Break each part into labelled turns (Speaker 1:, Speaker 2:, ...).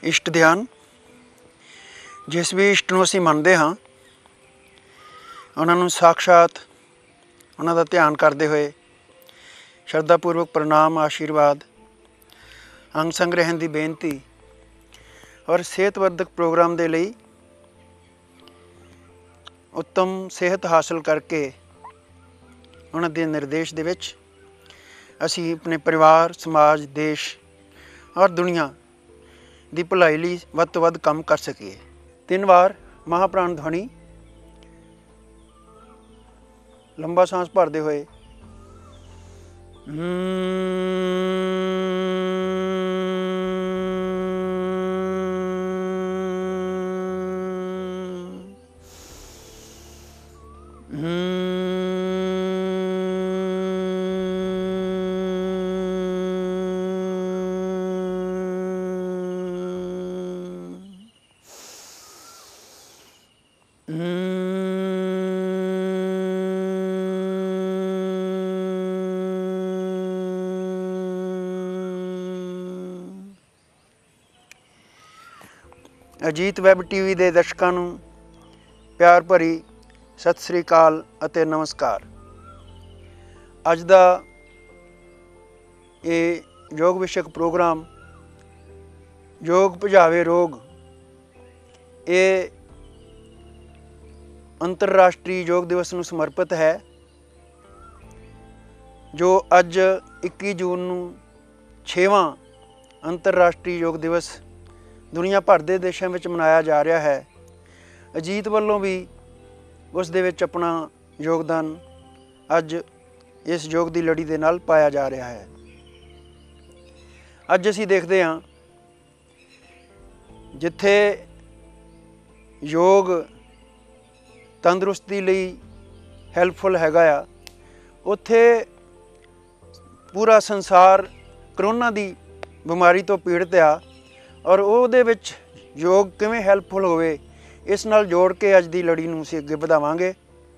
Speaker 1: इष्ट ध्यान। जिस भी इष्ट ਨੂੰ ਅਸੀਂ ਮੰਨਦੇ ਹਾਂ ਉਹਨਾਂ ਨੂੰ ਸਾਖਸ਼ਾਤ ਉਹਨਾਂ ਦਾ ਧਿਆਨ ਕਰਦੇ ਹੋਏ ਸ਼ਰਧਾਪੂਰਵਕ ਪ੍ਰਣਾਮ, ਆਸ਼ੀਰਵਾਦ, ਅੰਗ ਸੰਗ ਰਹਿਣ ਦੀ ਬੇਨਤੀ ਔਰ ਸਿਹਤਵਰਧਕ ਪ੍ਰੋਗਰਾਮ ਦੇ ਲਈ ਉੱਤਮ ਸਿਹਤ ਹਾਸਲ ਕਰਕੇ ਉਹਨਾਂ ਦੇ ਨਿਰਦੇਸ਼ ਦੇ ਵਿੱਚ ਅਸੀਂ ਆਪਣੇ ਪਰਿਵਾਰ, ਸਮਾਜ, ਦੇਸ਼ ਔਰ ਦੁਨੀਆ ਦੀ ਭਲਾਈ ਲਈ ਵੱਧ ਤੋਂ ਵੱਧ ਕੰਮ ਕਰ ਸਕੀਏ। 3 ਵਾਰ ਮਹਾਪ੍ਰਾਣ ਧੁਨੀ ਲੰਬਾ ਸਾਂਸ ਭਰਦੇ ਹੋਏ ਅਜੀਤ ਵੈਬ ਟੀਵੀ ਦੇ ਦਰਸ਼ਕਾਂ ਨੂੰ ਪਿਆਰ ਭਰੀ ਸਤਿ ਸ੍ਰੀ ਅਕਾਲ ਅਤੇ ਨਮਸਕਾਰ। ਅੱਜ ਦਾ ਇਹ ਯੋਗ ਵਿਸ਼ਕ ਪ੍ਰੋਗਰਾਮ ਯੋਗ ਭਜਾਵੇ ਰੋਗ, ਇਹ ਅੰਤਰਰਾਸ਼ਟਰੀ ਯੋਗ ਦਿਵਸ ਨੂੰ ਸਮਰਪਿਤ ਹੈ, ਜੋ ਅੱਜ 21 ਜੂਨ ਨੂੰ 6ਵਾਂ ਅੰਤਰਰਾਸ਼ਟਰੀ ਯੋਗ ਦਿਵਸ ਦੁਨੀਆ ਭਰ ਦੇ ਦੇਸ਼ਾਂ ਵਿੱਚ ਮਨਾਇਆ ਜਾ ਰਿਹਾ ਹੈ। ਅਜੀਤ ਵੱਲੋਂ ਵੀ ਉਸ ਦੇ ਵਿੱਚ ਆਪਣਾ ਯੋਗਦਾਨ ਅੱਜ ਇਸ ਯੋਗ ਦੀ ਲੜੀ ਦੇ ਨਾਲ ਪਾਇਆ ਜਾ ਰਿਹਾ ਹੈ। ਅੱਜ ਅਸੀਂ ਦੇਖਦੇ ਹਾਂ ਜਿੱਥੇ ਯੋਗ ਤੰਦਰੁਸਤੀ ਲਈ ਹੈਲਪਫੁਲ ਹੈਗਾ ਆ, ਉੱਥੇ ਪੂਰਾ ਸੰਸਾਰ ਕਰੋਨਾ ਦੀ ਬਿਮਾਰੀ ਤੋਂ ਪੀੜਤ ਆ, ਔਰ ਉਹਦੇ ਵਿੱਚ ਯੋਗ ਕਿਵੇਂ ਹੈਲਪਫੁਲ ਹੋਵੇ ਇਸ ਨਾਲ ਜੋੜ ਕੇ ਅੱਜ ਦੀ ਲੜੀ ਨੂੰ ਅਸੀਂ ਅੱਗੇ ਵਧਾਵਾਂਗੇ।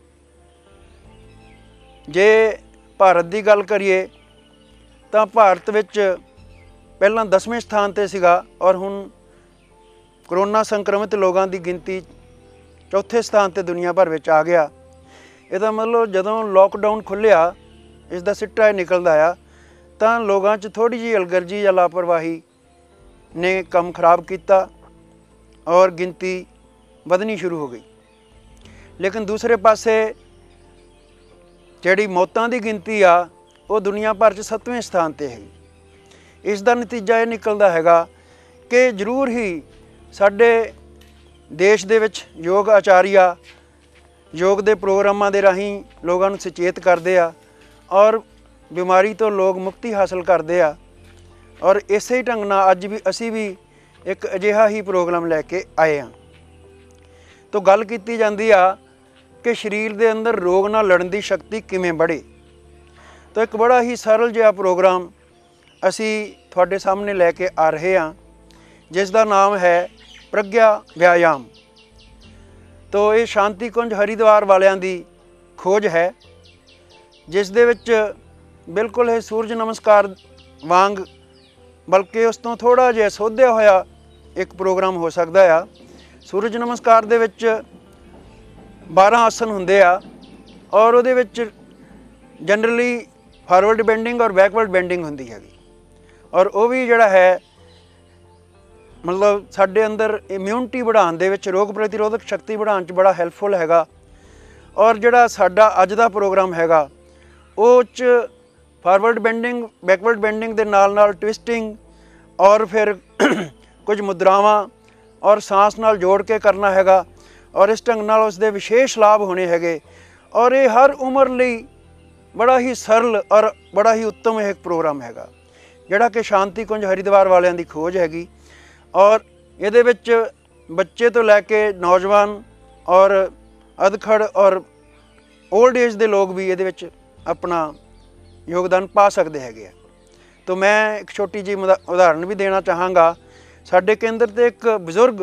Speaker 1: ਜੇ ਭਾਰਤ ਦੀ ਗੱਲ ਕਰੀਏ ਤਾਂ ਭਾਰਤ ਵਿੱਚ ਪਹਿਲਾਂ 10ਵੇਂ ਸਥਾਨ 'ਤੇ ਸੀਗਾ, ਔਰ ਹੁਣ ਕਰੋਨਾ ਸੰਕਰਮਿਤ ਲੋਕਾਂ ਦੀ ਗਿਣਤੀ 4ਥੇ ਸਥਾਨ 'ਤੇ ਦੁਨੀਆ ਭਰ ਵਿੱਚ ਆ ਗਿਆ। ਇਹਦਾ ਮਤਲਬ ਜਦੋਂ ਲੋਕਡਾਊਨ ਖੁੱਲ੍ਹਿਆ, ਇਸ ਦਾ ਸਿੱਟਾ ਇਹ ਨਿਕਲਦਾ ਆ ਤਾਂ ਲੋਕਾਂ 'ਚ ਥੋੜ੍ਹੀ ਜਿਹੀ ਅਲਗਰਜੀ ਜਾਂ ਲਾਪਰਵਾਹੀ ਨੇ ਕੰਮ ਖਰਾਬ ਕੀਤਾ ਔਰ ਗਿਣਤੀ ਵਧਣੀ ਸ਼ੁਰੂ ਹੋ ਗਈ। ਲੇਕਿਨ ਦੂਸਰੇ ਪਾਸੇ ਜਿਹੜੀ ਮੌਤਾਂ ਦੀ ਗਿਣਤੀ ਆ ਉਹ ਦੁਨੀਆ ਭਰ 'ਚ 7ਵੇਂ ਸਥਾਨ 'ਤੇ ਹੈਗੀ। ਇਸ ਦਾ ਨਤੀਜਾ ਇਹ ਨਿਕਲਦਾ ਹੈਗਾ ਕਿ ਜ਼ਰੂਰ ਹੀ ਸਾਡੇ ਦੇਸ਼ ਦੇ ਵਿੱਚ ਯੋਗ ਆਚਾਰੀਆ ਯੋਗ ਦੇ ਪ੍ਰੋਗਰਾਮਾਂ ਦੇ ਰਾਹੀਂ ਲੋਕਾਂ ਨੂੰ ਸੁਚੇਤ ਕਰਦੇ ਆ ਔਰ ਬਿਮਾਰੀ ਤੋਂ ਲੋਕ ਮੁਕਤੀ ਹਾਸਲ ਕਰਦੇ ਆ, ਔਰ ਇਸੇ ਢੰਗ ਨਾਲ ਅੱਜ ਵੀ ਅਸੀਂ ਵੀ ਇੱਕ ਅਜਿਹਾ ਹੀ ਪ੍ਰੋਗਰਾਮ ਲੈ ਕੇ ਆਏ ਹਾਂ। ਤਾਂ ਗੱਲ ਕੀਤੀ ਜਾਂਦੀ ਆ ਕਿ ਸਰੀਰ ਦੇ ਅੰਦਰ ਰੋਗ ਨਾਲ ਲੜਨ ਦੀ ਸ਼ਕਤੀ ਕਿਵੇਂ बढ़े। ਤਾਂ ਇੱਕ ਬੜਾ ਹੀ ਸਰਲ ਜਿਹਾ ਪ੍ਰੋਗਰਾਮ ਅਸੀਂ ਤੁਹਾਡੇ ਸਾਹਮਣੇ ਲੈ ਕੇ ਆ ਰਹੇ ਹਾਂ, ਜਿਸ ਦਾ ਨਾਮ ਹੈ ਪ੍ਰਗਿਆ ਵਿਆਯਾਮ। ਤਾਂ ਇਹ ਸ਼ਾਂਤੀ ਕੁੰਜ ਹਰਿਦੁਆਰ ਵਾਲਿਆਂ ਦੀ ਖੋਜ ਹੈ, ਜਿਸ ਦੇ ਵਿੱਚ ਬਿਲਕੁਲ ਇਹ ਸੂਰਜ ਨਮਸਕਾਰ ਵਾਂਗ ਬਲਕਿ ਉਸ ਤੋਂ ਥੋੜ੍ਹਾ ਜਿਹਾ ਸੋਧਿਆ ਹੋਇਆ ਇੱਕ ਪ੍ਰੋਗਰਾਮ ਹੋ ਸਕਦਾ ਆ। ਸੂਰਜ ਨਮਸਕਾਰ ਦੇ ਵਿੱਚ 12 ਆਸਨ ਹੁੰਦੇ ਆ, ਔਰ ਉਹਦੇ ਵਿੱਚ ਜਨਰਲੀ ਫਾਰਵਰਡ ਬੈਂਡਿੰਗ ਔਰ ਬੈਕਵਰਡ ਬੈਂਡਿੰਗ ਹੁੰਦੀ ਹੈਗੀ, ਔਰ ਉਹ ਵੀ ਜਿਹੜਾ ਹੈ ਮਤਲਬ ਸਾਡੇ ਅੰਦਰ ਇਮਿਊਨਿਟੀ ਵਧਾਉਣ ਦੇ ਵਿੱਚ, ਰੋਗ ਪ੍ਰਤੀਰੋਧਕ ਸ਼ਕਤੀ ਵਧਾਉਣ 'ਚ ਬੜਾ ਹੈਲਪਫੁਲ ਹੈਗਾ। ਔਰ ਜਿਹੜਾ ਸਾਡਾ ਅੱਜ ਦਾ ਪ੍ਰੋਗਰਾਮ ਹੈਗਾ ਉਹ 'ਚ ਫਾਰਵਰਡ ਬੈਂਡਿੰਗ, ਬੈਕਵਰਡ ਬੈਂਡਿੰਗ ਦੇ ਨਾਲ ਨਾਲ ਟਵਿਸਟਿੰਗ ਔਰ ਫਿਰ ਕੁਝ ਮੁਦਰਾਵਾਂ ਔਰ ਸਾਂਸ ਨਾਲ ਜੋੜ ਕੇ ਕਰਨਾ ਹੈਗਾ, ਔਰ ਇਸ ਢੰਗ ਨਾਲ ਉਸ ਦੇ ਵਿਸ਼ੇਸ਼ ਲਾਭ ਹੋਣੇ ਹੈਗੇ। ਔਰ ਇਹ ਹਰ ਉਮਰ ਲਈ ਬੜਾ ਹੀ ਸਰਲ ਔਰ ਬੜਾ ਹੀ ਉੱਤਮ ਇਹ ਪ੍ਰੋਗਰਾਮ ਹੈਗਾ, ਜਿਹੜਾ ਕਿ ਸ਼ਾਂਤੀ ਕੁੰਜ ਹਰਿਦੁਆਰ ਵਾਲਿਆਂ ਦੀ ਖੋਜ ਹੈਗੀ। ਔਰ ਇਹਦੇ ਵਿੱਚ ਬੱਚੇ ਤੋਂ ਲੈ ਕੇ ਨੌਜਵਾਨ ਔਰ ਅਧਖੜ ਔਰ ਓਲਡ ਏਜ ਦੇ ਲੋਕ ਵੀ ਇਹਦੇ ਵਿੱਚ ਆਪਣਾ ਯੋਗਦਾਨ ਪਾ ਸਕਦੇ ਹੈਗੇ ਆ। ਤਾਂ ਮੈਂ ਇੱਕ ਛੋਟੀ ਜਿਹੀ ਉਦਾਹਰਨ ਵੀ ਦੇਣਾ ਚਾਹਾਂਗਾ। ਸਾਡੇ ਕੇਂਦਰ 'ਤੇ ਇੱਕ ਬਜ਼ੁਰਗ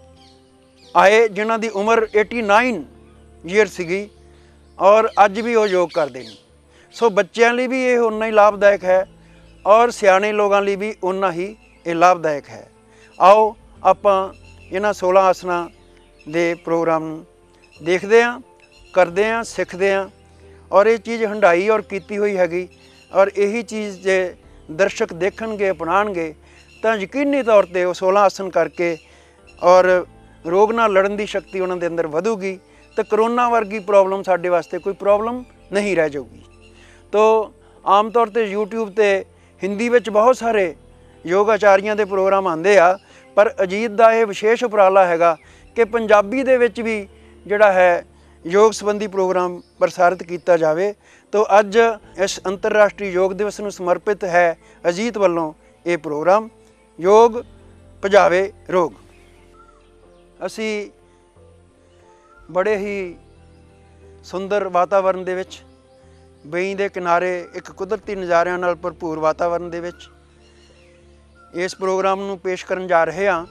Speaker 1: ਆਏ ਜਿਨ੍ਹਾਂ ਦੀ ਉਮਰ 89 ਈਅਰ ਸੀਗੀ, ਔਰ ਅੱਜ ਵੀ ਉਹ ਯੋਗ ਕਰਦੇ ਨੇ। ਸੋ ਬੱਚਿਆਂ ਲਈ ਵੀ ਇਹ ਉਨਾ ਹੀ ਲਾਭਦਾਇਕ ਹੈ, ਔਰ ਸਿਆਣੇ ਲੋਕਾਂ ਲਈ ਵੀ ਉਨਾ ਹੀ ਇਹ ਲਾਭਦਾਇਕ ਹੈ। आओ ਆਪਾਂ ਇਹਨਾਂ 16 ਆਸਨਾਂ ਦੇ ਪ੍ਰੋਗਰਾਮ ਨੂੰ ਦੇਖਦੇ ਹਾਂ, ਕਰਦੇ ਹਾਂ, ਸਿੱਖਦੇ ਹਾਂ ਔਰ ਇਹ ਚੀਜ਼ ਹੰਢਾਈ ਔਰ ਕੀਤੀ ਹੋਈ ਹੈਗੀ। ਔਰ ਇਹੀ ਚੀਜ਼ ਜੇ ਦਰਸ਼ਕ ਦੇਖਣਗੇ, ਅਪਣਾਉਣਗੇ ਤਾਂ ਯਕੀਨੀ ਤੌਰ 'ਤੇ ਉਹ 16 ਆਸਨ ਕਰਕੇ ਔਰ ਰੋਗ ਨਾਲ ਲੜਨ ਦੀ ਸ਼ਕਤੀ ਉਹਨਾਂ ਦੇ ਅੰਦਰ ਵਧੂਗੀ ਤਾਂ ਕਰੋਨਾ ਵਰਗੀ ਪ੍ਰੋਬਲਮ ਸਾਡੇ ਵਾਸਤੇ ਕੋਈ ਪ੍ਰੋਬਲਮ ਨਹੀਂ ਰਹਿ ਜਾਊਗੀ। ਤੋ ਆਮ ਤੌਰ 'ਤੇ YouTube 'ਤੇ ਹਿੰਦੀ ਵਿੱਚ ਬਹੁਤ ਸਾਰੇ ਯੋਗ ਆਚਾਰੀਆਂ ਦੇ ਪ੍ਰੋਗਰਾਮ ਆਉਂਦੇ ਆ, ਪਰ ਅਜੀਤ ਦਾ ਇਹ ਵਿਸ਼ੇਸ਼ ਉਪਰਾਲਾ ਹੈਗਾ ਕਿ ਪੰਜਾਬੀ ਦੇ ਵਿੱਚ ਵੀ ਜਿਹੜਾ ਹੈ ਯੋਗ ਸੰਬੰਧੀ ਪ੍ਰੋਗਰਾਮ ਪ੍ਰਸਾਰਿਤ ਕੀਤਾ ਜਾਵੇ। ਤੋ ਅੱਜ ਇਸ ਅੰਤਰਰਾਸ਼ਟਰੀ ਯੋਗ ਦਿਵਸ ਨੂੰ ਸਮਰਪਿਤ ਹੈ ਅਜੀਤ ਵੱਲੋਂ ਇਹ ਪ੍ਰੋਗਰਾਮ ਯੋਗ ਭਜਾਵੇ ਰੋਗ। ਅਸੀਂ ਬੜੇ ਹੀ ਸੁੰਦਰ ਵਾਤਾਵਰਨ ਦੇ ਵਿੱਚ, ਬਈ ਦੇ ਕਿਨਾਰੇ ਇੱਕ ਕੁਦਰਤੀ ਨਜ਼ਾਰਿਆਂ ਨਾਲ ਭਰਪੂਰ ਵਾਤਾਵਰਨ ਦੇ ਵਿੱਚ ਇਸ ਪ੍ਰੋਗਰਾਮ ਨੂੰ ਪੇਸ਼ ਕਰਨ ਜਾ ਰਹੇ ਹਾਂ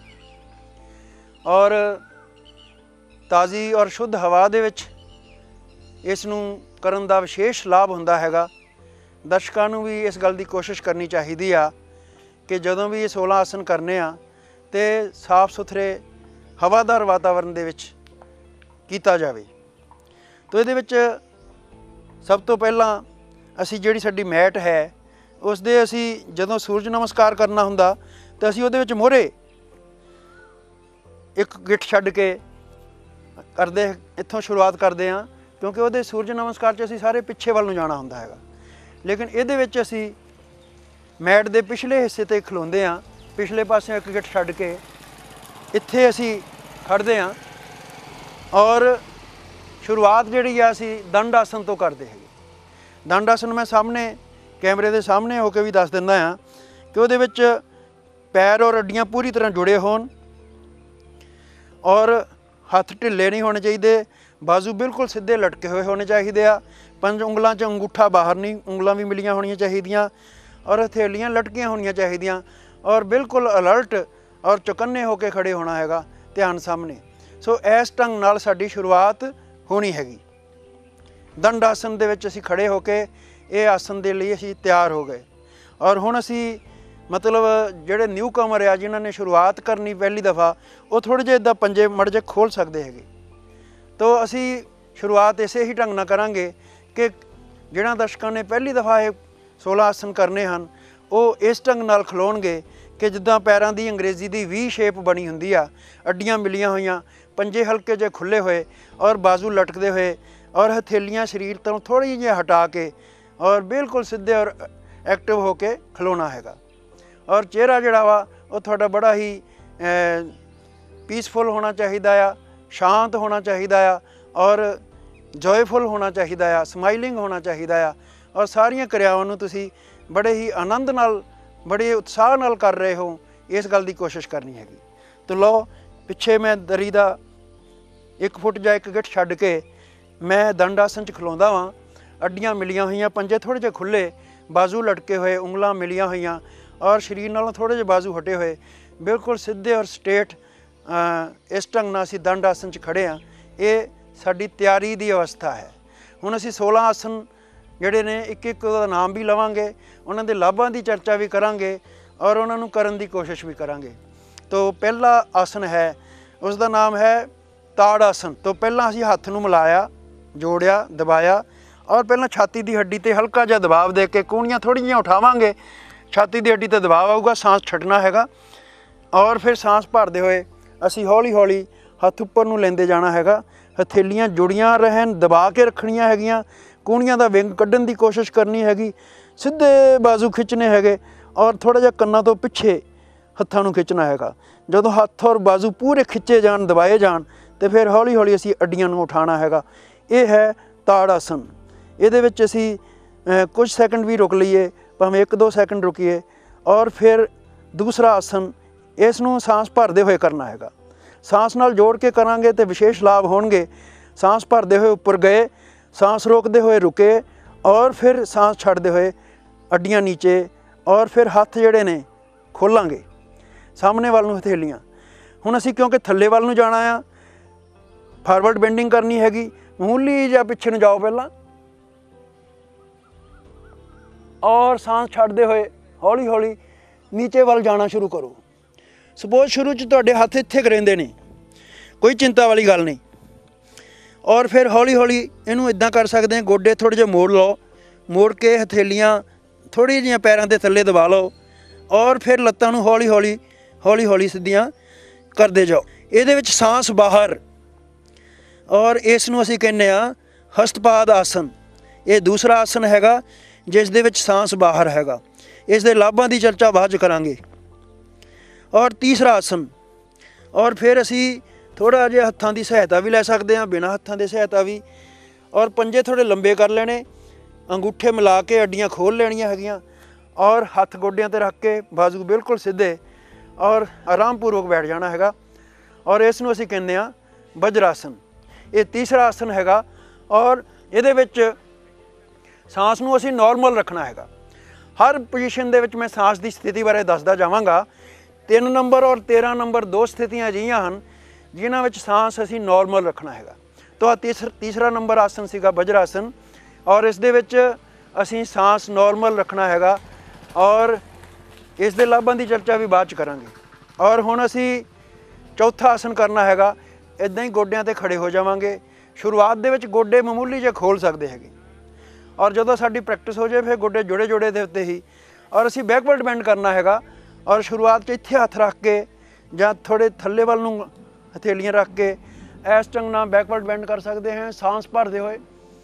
Speaker 1: ਔਰ ਤਾਜ਼ੀ ਔਰ ਸ਼ੁੱਧ ਹਵਾ ਦੇ ਵਿੱਚ ਇਸ ਨੂੰ ਕਰਨ ਦਾ ਵਿਸ਼ੇਸ਼ ਲਾਭ ਹੁੰਦਾ ਹੈਗਾ। ਦਰਸ਼ਕਾਂ ਨੂੰ ਵੀ ਇਸ ਗੱਲ ਦੀ ਕੋਸ਼ਿਸ਼ ਕਰਨੀ ਚਾਹੀਦੀ ਆ ਕਿ ਜਦੋਂ ਵੀ ਇਹ 16 ਆਸਨ ਕਰਨੇ ਆ ਤੇ ਸਾਫ਼ ਸੁਥਰੇ ਹਵਾਦਾਰ ਵਾਤਾਵਰਨ ਦੇ ਵਿੱਚ ਕੀਤਾ ਜਾਵੇ। ਤੋ ਇਹਦੇ ਵਿੱਚ ਸਭ ਤੋਂ ਪਹਿਲਾਂ ਅਸੀਂ ਜਿਹੜੀ ਸਾਡੀ ਮੈਟ ਹੈ ਉਸ ਦੇ ਅਸੀਂ ਜਦੋਂ ਸੂਰਜ ਨਮਸਕਾਰ ਕਰਨਾ ਹੁੰਦਾ ਤਾਂ ਅਸੀਂ ਉਹਦੇ ਵਿੱਚ ਮੋਹਰੇ ਇੱਕ ਗਿੱਠ ਛੱਡ ਕੇ ਕਰਦੇ, ਇੱਥੋਂ ਸ਼ੁਰੂਆਤ ਕਰਦੇ ਹਾਂ ਕਿਉਂਕਿ ਉਹਦੇ ਸੂਰਜ ਨਮਸਕਾਰ 'ਚ ਅਸੀਂ ਸਾਰੇ ਪਿੱਛੇ ਵੱਲ ਨੂੰ ਜਾਣਾ ਹੁੰਦਾ ਹੈਗਾ। ਲੇਕਿਨ ਇਹਦੇ ਵਿੱਚ ਅਸੀਂ ਮੈਟ ਦੇ ਪਿਛਲੇ ਹਿੱਸੇ 'ਤੇ ਖਲੋਂਦੇ ਹਾਂ, ਪਿਛਲੇ ਪਾਸੇ ਇੱਕ ਗਿੱਠ ਛੱਡ ਕੇ ਇੱਥੇ ਅਸੀਂ ਖੜ੍ਹਦੇ ਹਾਂ ਔਰ ਸ਼ੁਰੂਆਤ ਜਿਹੜੀ ਆ ਅਸੀਂ ਦੰਡ ਆਸਨ ਤੋਂ ਕਰਦੇ ਹੈਗੇ। ਦੰਡ ਆਸਨ ਮੈਂ ਸਾਹਮਣੇ ਕੈਮਰੇ ਦੇ ਸਾਹਮਣੇ ਹੋ ਕੇ ਵੀ ਦੱਸ ਦਿੰਦਾ ਹਾਂ ਕਿ ਉਹਦੇ ਵਿੱਚ ਪੈਰ ਔਰ ਅੱਡੀਆਂ ਪੂਰੀ ਤਰ੍ਹਾਂ ਜੁੜੇ ਹੋਣ ਔਰ ਹੱਥ ਢਿੱਲੇ ਨਹੀਂ ਹੋਣੇ ਚਾਹੀਦੇ, ਬਾਜ਼ੂ ਬਿਲਕੁਲ ਸਿੱਧੇ ਲਟਕੇ ਹੋਏ ਹੋਣੇ ਚਾਹੀਦੇ ਆ, 5 ਉਂਗਲਾਂ 'ਚ ਅੰਗੂਠਾ ਬਾਹਰ ਨਹੀਂ, ਉਂਗਲਾਂ ਵੀ ਮਿਲੀਆਂ ਹੋਣੀਆਂ ਚਾਹੀਦੀਆਂ ਔਰ ਹਥੇਲੀਆਂ ਲਟਕੀਆਂ ਹੋਣੀਆਂ ਚਾਹੀਦੀਆਂ ਔਰ ਬਿਲਕੁਲ ਅਲਰਟ ਔਰ ਚੁਕੰਨੇ ਹੋ ਕੇ ਖੜੇ ਹੋਣਾ ਹੈਗਾ, ਧਿਆਨ ਸਾਹਮਣੇ। ਸੋ ਇਸ ਢੰਗ ਨਾਲ ਸਾਡੀ ਸ਼ੁਰੂਆਤ ਹੋਣੀ ਹੈਗੀ। ਦੰਡ ਆਸਨ ਦੇ ਵਿੱਚ ਅਸੀਂ ਖੜੇ ਹੋ ਕੇ ਇਹ ਆਸਨ ਦੇ ਲਈ ਅਸੀਂ ਤਿਆਰ ਹੋ ਗਏ ਔਰ ਹੁਣ ਅਸੀਂ ਮਤਲਬ ਜਿਹੜੇ ਨਿਊ ਕਮਰ ਆ ਜਿਨ੍ਹਾਂ ਨੇ ਸ਼ੁਰੂਆਤ ਕਰਨੀ ਪਹਿਲੀ ਦਫਾ, ਉਹ ਥੋੜ੍ਹੇ ਜਿਹੇ ਇੱਦਾਂ ਪੰਜੇ ਮੜ ਜੇ ਖੋਲ੍ਹ ਸਕਦੇ ਹੈਗੇ। ਤੋ ਅਸੀਂ ਸ਼ੁਰੂਆਤ ਇਸੇ ਹੀ ਢੰਗ ਨਾਲ ਕਰਾਂਗੇ ਕਿ ਜਿਹੜਾ ਦਰਸ਼ਕਾਂ ਨੇ ਪਹਿਲੀ ਦਫਾ ਇਹ 16 ਆਸਨ ਕਰਨੇ ਹਨ ਉਹ ਇਸ ਢੰਗ ਨਾਲ ਖਲੋਣਗੇ ਕਿ ਜਿੱਦਾਂ ਪੈਰਾਂ ਦੀ ਅੰਗਰੇਜ਼ੀ ਦੀ ਵੀ ਸ਼ੇਪ ਬਣੀ ਹੁੰਦੀ ਆ, ਅੱਡੀਆਂ ਮਿਲੀਆਂ ਹੋਈਆਂ, ਪੰਜੇ ਹਲਕੇ ਜਿਹੇ ਖੁੱਲ੍ਹੇ ਹੋਏ ਔਰ ਬਾਜ਼ੂ ਲਟਕਦੇ ਹੋਏ ਔਰ ਹਥੇਲੀਆਂ ਸਰੀਰ ਤੋਂ ਥੋੜ੍ਹੀ ਜਿਹੀ ਹਟਾ ਕੇ ਔਰ ਬਿਲਕੁਲ ਸਿੱਧੇ ਔਰ ਐਕਟਿਵ ਹੋ ਕੇ ਖਲੋਣਾ ਹੈਗਾ। ਔਰ ਚਿਹਰਾ ਜਿਹੜਾ ਵਾ ਉਹ ਤੁਹਾਡਾ ਬੜਾ ਹੀ ਪੀਸਫੁਲ ਹੋਣਾ ਚਾਹੀਦਾ ਆ, ਸ਼ਾਂਤ ਹੋਣਾ ਚਾਹੀਦਾ ਆ ਔਰ ਜੋਏਫੁਲ ਹੋਣਾ ਚਾਹੀਦਾ ਆ, ਸਮਾਈਲਿੰਗ ਹੋਣਾ ਚਾਹੀਦਾ ਆ ਔਰ ਸਾਰੀਆਂ ਕਿਰਿਆਵਾਂ ਨੂੰ ਤੁਸੀਂ ਬੜੇ ਹੀ ਆਨੰਦ ਨਾਲ, ਬੜੇ ਉਤਸ਼ਾਹ ਨਾਲ ਕਰ ਰਹੇ ਹੋ, ਇਸ ਗੱਲ ਦੀ ਕੋਸ਼ਿਸ਼ ਕਰਨੀ ਹੈਗੀ। ਤਾਂ ਲਓ, ਪਿੱਛੇ ਮੈਂ ਦਰੀ ਦਾ 1 ਫੁੱਟ ਜਾਂ 1 ਗਿੱਠ ਛੱਡ ਕੇ ਮੈਂ ਦੰਡ ਆਸਨ 'ਚ ਖਲੋਂਦਾ ਵਾਂ, ਅੱਡੀਆਂ ਮਿਲੀਆਂ ਹੋਈਆਂ, ਪੰਜੇ ਥੋੜ੍ਹੇ ਜਿਹੇ ਖੁੱਲ੍ਹੇ, ਬਾਜ਼ੂ ਲਟਕੇ ਹੋਏ, ਉਂਗਲਾਂ ਮਿਲੀਆਂ ਹੋਈਆਂ ਔਰ ਸਰੀਰ ਨਾਲੋਂ ਥੋੜ੍ਹੇ ਜਿਹੇ ਬਾਜ਼ੂ ਹਟੇ ਹੋਏ, ਬਿਲਕੁਲ ਸਿੱਧੇ ਔਰ ਸਟੇਟ ਇਸ ਢੰਗ ਨਾਲ ਅਸੀਂ ਦੰਡ ਆਸਨ 'ਚ ਖੜ੍ਹੇ ਹਾਂ। ਇਹ ਸਾਡੀ ਤਿਆਰੀ ਦੀ ਅਵਸਥਾ ਹੈ। ਹੁਣ ਅਸੀਂ 16 ਆਸਨ ਜਿਹੜੇ ਨੇ ਇੱਕ ਇੱਕ ਦਾ ਨਾਮ ਵੀ ਲਵਾਂਗੇ, ਉਹਨਾਂ ਦੇ ਲਾਭਾਂ ਦੀ ਚਰਚਾ ਵੀ ਕਰਾਂਗੇ ਔਰ ਉਹਨਾਂ ਨੂੰ ਕਰਨ ਦੀ ਕੋਸ਼ਿਸ਼ ਵੀ ਕਰਾਂਗੇ। ਤੋ ਪਹਿਲਾ ਆਸਨ ਹੈ, ਉਸ ਦਾ ਨਾਮ ਹੈ ਤਾੜ ਆਸਨ। ਤੋਂ ਪਹਿਲਾਂ ਅਸੀਂ ਹੱਥ ਨੂੰ ਮਿਲਾਇਆ, ਜੋੜਿਆ, ਦਬਾਇਆ ਔਰ ਪਹਿਲਾਂ ਛਾਤੀ ਦੀ ਹੱਡੀ 'ਤੇ ਹਲਕਾ ਜਿਹਾ ਦਬਾਅ ਦੇ ਕੇ ਕੂਣੀਆਂ ਥੋੜ੍ਹੀਆਂ ਜਿਹੀਆਂ ਉਠਾਵਾਂਗੇ, ਛਾਤੀ ਦੀ ਹੱਡੀ 'ਤੇ ਦਬਾਅ ਆਊਗਾ, ਸਾਂਸ ਛੱਡਣਾ ਹੈਗਾ ਔਰ ਫਿਰ ਸਾਂਸ ਭਰਦੇ ਹੋਏ ਅਸੀਂ ਹੌਲੀ ਹੌਲੀ ਹੱਥ ਉੱਪਰ ਨੂੰ ਲੈਂਦੇ ਜਾਣਾ ਹੈਗਾ। ਹਥੇਲੀਆਂ ਜੁੜੀਆਂ ਰਹਿਣ, ਦਬਾ ਕੇ ਰੱਖਣੀਆਂ ਹੈਗੀਆਂ, ਕੂਣੀਆਂ ਦਾ ਵਿੰਗ ਕੱਢਣ ਦੀ ਕੋਸ਼ਿਸ਼ ਕਰਨੀ ਹੈਗੀ, ਸਿੱਧੇ ਬਾਜ਼ੂ ਖਿੱਚਣੇ ਹੈਗੇ ਔਰ ਥੋੜ੍ਹਾ ਜਿਹਾ ਕੰਨਾਂ ਤੋਂ ਪਿੱਛੇ ਹੱਥਾਂ ਨੂੰ ਖਿੱਚਣਾ ਹੈਗਾ। ਜਦੋਂ ਹੱਥ ਔਰ ਬਾਜ਼ੂ ਪੂਰੇ ਖਿੱਚੇ ਜਾਣ, ਦਬਾਏ ਜਾਣ ਤੇ ਫਿਰ ਹੌਲੀ ਹੌਲੀ ਅਸੀਂ ਅੱਡੀਆਂ ਨੂੰ ਉਠਾਉਣਾ ਹੈਗਾ। ਇਹ ਹੈ ਤਾੜ ਆਸਨ। ਇਹਦੇ ਵਿੱਚ ਅਸੀਂ ਕੁਝ ਸੈਕਿੰਡ ਵੀ ਰੁਕ ਲਈਏ, ਭਾਵੇਂ 1-2 ਸੈਕਿੰਡ ਰੁਕੀਏ ਔਰ ਫਿਰ ਦੂਸਰਾ ਆਸਨ, ਇਸ ਨੂੰ ਸਾਂਸ ਭਰਦੇ ਹੋਏ ਕਰਨਾ ਹੈਗਾ। ਸਾਂਸ ਨਾਲ ਜੋੜ ਕੇ ਕਰਾਂਗੇ ਤੇ ਵਿਸ਼ੇਸ਼ ਲਾਭ ਹੋਣਗੇ। ਸਾਂਸ ਭਰਦੇ ਹੋਏ ਉੱਪਰ ਗਏ, ਸਾਂਸ ਰੋਕਦੇ ਹੋਏ ਰੁਕੇ ਔਰ ਫਿਰ ਸਾਂਸ ਛੱਡਦੇ ਹੋਏ ਅੱਡੀਆਂ ਨੀਚੇ ਔਰ ਫਿਰ ਹੱਥ ਜਿਹੜੇ ਨੇ ਖੋਲਾਂਗੇ ਸਾਹਮਣੇ ਵੱਲ ਨੂੰ, ਹਥੇਲੀਆਂ। ਹੁਣ ਅਸੀਂ ਕਿਉਂਕਿ ਥੱਲੇ ਵੱਲ ਨੂੰ ਜਾਣਾ ਆ, ਫਾਰਵਰਡ ਬੈਂਡਿੰਗ ਕਰਨੀ ਹੈਗੀ, ਮਾਮੂਲੀ ਜਾਂ ਪਿੱਛੇ ਨੂੰ ਜਾਓ ਪਹਿਲਾਂ ਔਰ ਸਾਂਸ ਛੱਡਦੇ ਹੋਏ ਹੌਲੀ ਹੌਲੀ ਨੀਚੇ ਵੱਲ ਜਾਣਾ ਸ਼ੁਰੂ ਕਰੋ। सपोज शुरू च तुहाडे हत्थ इत्थे करेंदे ने, कोई चिंता वाली गल नहीं। और फिर हौली हौली इनू इदां कर सकते हैं, गोडे थोड़े जे मोड़ लो, मोड़ के हथेलियां थोड़ी जिहियां पैरों के थल्ले दबा लो और फिर लत्तां नू हौली हौली सीधियां करते जाओ। इहदे विच सांस बाहर, और इस नू असीं कहने आ हस्तपाद आसन। ये दूसरा आसन हैगा जिस दे विच सांस बाहर हैगा। इस दे लाभां दी चर्चा बाद च करांगे। और तीसरा आसन, और फिर असी थोड़ा जिहा हत्थां दी सहायता भी लै सकते हैं, बिना हत्थां दी सहायता भी। और पंजे थोड़े लंबे कर लेने, अंगूठे मिला के अड्डियां खोल लेनियां हैगियां और हत्थ गोड्डियां ते रख के बाजू बिल्कुल सीधे और आरामपूर्वक बैठ जाना हैगा। और इस नूं असीं कहने आ वज्रासन। ये तीसरा आसन हैगा और इहदे विच सांस नूं असीं नॉर्मल रखना हैगा। हर पोजीशन दे विच मैं सांस की स्थिति बारे दसदा जावांगा। 3 नंबर और 13 नंबर दो स्थितियां अजिहियां हन जिन्हां विच सांस असीं नॉर्मल रखना हैगा। तो तीसरा नंबर आसन सीगा वज्रासन, और इस दे विच असीं सांस नॉर्मल रखना हैगा और इस दे लाभां दी चर्चा भी बाद च करांगे। और हुण असीं चौथा आसन करना हैगा। इदां ही गोड्डियां ते खड़े हो जावांगे। शुरुआत दे विच गोडे मामूली जे खोल सकते हैगे, और जदों साडी प्रैक्टिस हो जाए फिर गोडे जोड़े जोड़े दे उत्ते ही। और असीं बैकवर्ड बैंड करना हैगा, और शुरुआत च इत्थे हत्थ रख के जां थोड़े थल्ले वल नूं हथेलियां रख के इस ढंग नाल बैकवर्ड बैंड कर सकते हैं सांस भरदे होए।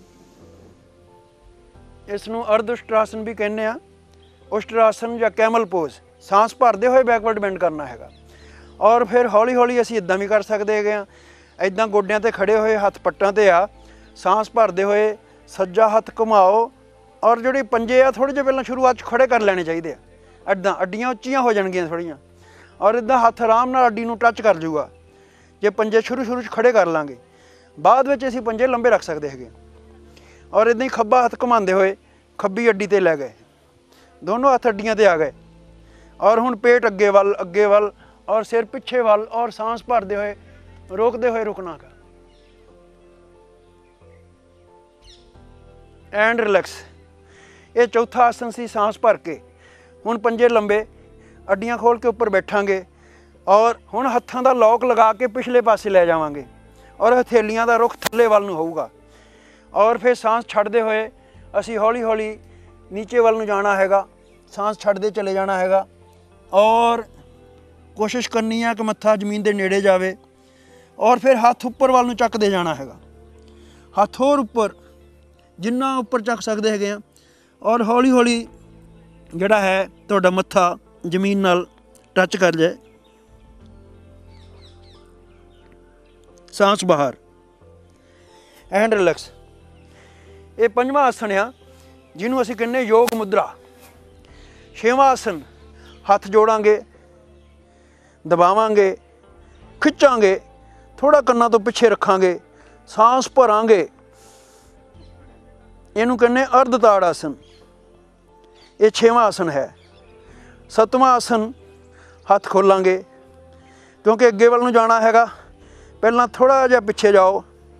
Speaker 1: इस नूं अर्ध उष्ट्रासन भी कहने आ, उष्ट्रासन या कैमल पोज। सांस भरदे होए बैकवर्ड बैंड करना हैगा। और फिर हौली हौली असीं इदां भी कर सकते हैं, इदां गोड्डियां ते खड़े होए हत्थ पट्टां ते आ, सांस भरदे होए सज्जा हत्थ घुमाओ, और ਜਿਹੜੇ पंजे आ थोड़े ਜਿਹੇ ਪਹਿਲਾਂ शुरुआत खड़े कर लेने चाहिए आ। ਇੱਦਾਂ ਅੱਡੀਆਂ ਉੱਚੀਆਂ हो ਜਾਣਗੀਆਂ थोड़ियां, और इदां हत्थ आराम नाल ਅੱਡੀ ਨੂੰ टच कर जूगा जे पंजे शुरू च खड़े कर लांगे। बाद ਵਿੱਚ ਅਸੀਂ पंजे लंबे रख सकते हैं। और इदां ही खब्बा हत्थ घुमाते हुए खब्बी ਅੱਡੀ ते लै गए, दोनों हत्थ ਅੱਡੀਆਂ ते आ गए। और हुण पेट अगे वल और सिर पिछे वल, और सांस भरते हुए रोकते हुए रुकना का एंड रिलैक्स। ये चौथा आसन सी सांस भर के। हुण पंजे लंबे, अड्डियां खोल के उपर बैठांगे, और हुण हत्थां दा लॉक लगा के पिछले पासे लै जावांगे, और हथेलियां दा रुख थल्ले वल नूं होऊगा। और फिर सांस छड्डदे होए असीं हौली हौली नीचे वल नूं जाना हैगा, सांस छड्डदे चले जाना हैगा। और कोशिश करनी है कि मत्था जमीन के नेड़े जाए, और फिर हाथ उपर वाल नूं चकते जाना हैगा। हाथ होर उपर जिन्ना उपर चक सकते हैं, और हौली हौली जिहड़ा है तुहाडा मत्था जमीन नाल टच कर जाए। सांस बाहर एंड रिलैक्स। ये पंजवां आसन आ जिन्हों असीं कहने योग मुद्रा। छेवां आसन, हत्थ जोड़ांगे, दबावांगे, खिंचांगे, थोड़ा कन्ना तो पिछे रखांगे, सांस भरांगे। इनू कहने अर्ध ताड़ आसन। ये छेवां आसन है। सतवां आसन, हत्थ खोलांगे क्योंकि अगे वल नूं जाना हैगा। पहला थोड़ा जिहा पिछे जाओ,